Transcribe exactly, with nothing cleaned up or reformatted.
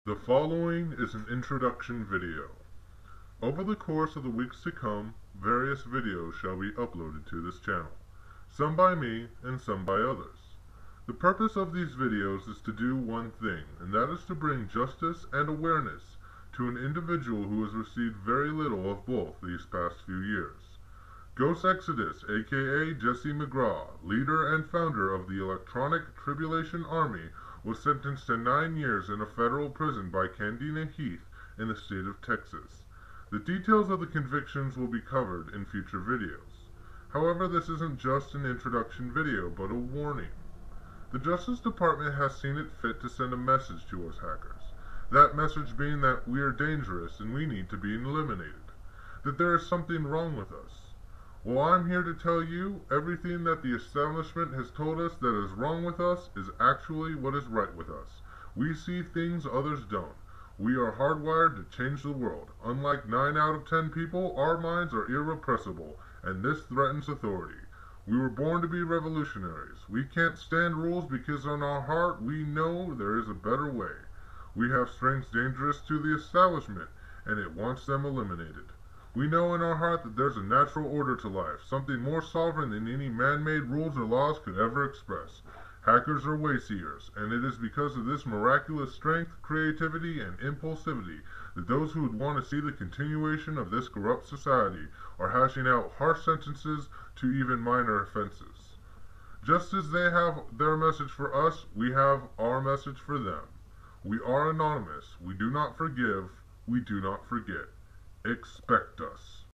The following is an introduction video. Over the course of the weeks to come, various videos shall be uploaded to this channel, some by me and some by others. The purpose of these videos is to do one thing, and that is to bring justice and awareness to an individual who has received very little of both these past few years. Ghost Exodus, aka Jesse McGraw, leader and founder of the Electronic Tribulation Army, was sentenced to nine years in a federal prison by Candina Heath in the state of Texas. The details of the convictions will be covered in future videos. However, this isn't just an introduction video, but a warning. The Justice Department has seen it fit to send a message to us hackers. That message being that we are dangerous and we need to be eliminated. That there is something wrong with us. Well, I'm here to tell you everything that the establishment has told us that is wrong with us is actually what is right with us. We see things others don't. We are hardwired to change the world. Unlike nine out of ten people, our minds are irrepressible, and this threatens authority. We were born to be revolutionaries. We can't stand rules because in our heart we know there is a better way. We have strengths dangerous to the establishment, and it wants them eliminated. We know in our heart that there's a natural order to life, something more sovereign than any man-made rules or laws could ever express. Hackers are way-seers, and it is because of this miraculous strength, creativity, and impulsivity that those who would want to see the continuation of this corrupt society are hashing out harsh sentences to even minor offenses. Just as they have their message for us, we have our message for them. We are anonymous. We do not forgive. We do not forget. Expect us.